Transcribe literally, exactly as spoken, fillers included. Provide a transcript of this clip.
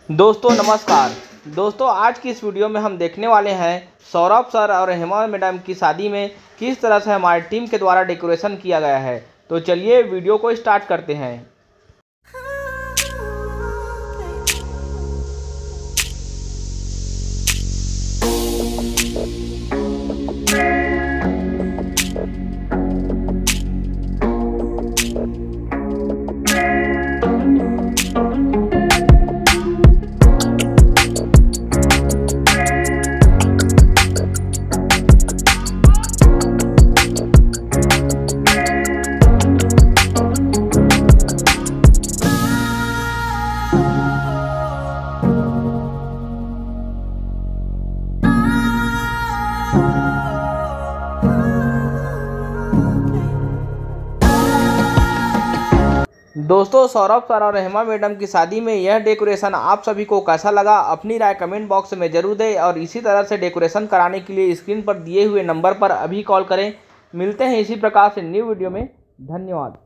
दोस्तों नमस्कार। दोस्तों आज की इस वीडियो में हम देखने वाले हैं सौरभ सर और हेमा मैडम की शादी में किस तरह से हमारी टीम के द्वारा डेकोरेशन किया गया है। तो चलिए वीडियो को स्टार्ट करते हैं। दोस्तों सौरभ सर और हेमा मैडम की शादी में यह डेकोरेशन आप सभी को कैसा लगा, अपनी राय कमेंट बॉक्स में जरूर दें। और इसी तरह से डेकोरेशन कराने के लिए स्क्रीन पर दिए हुए नंबर पर अभी कॉल करें। मिलते हैं इसी प्रकार से न्यू वीडियो में। धन्यवाद।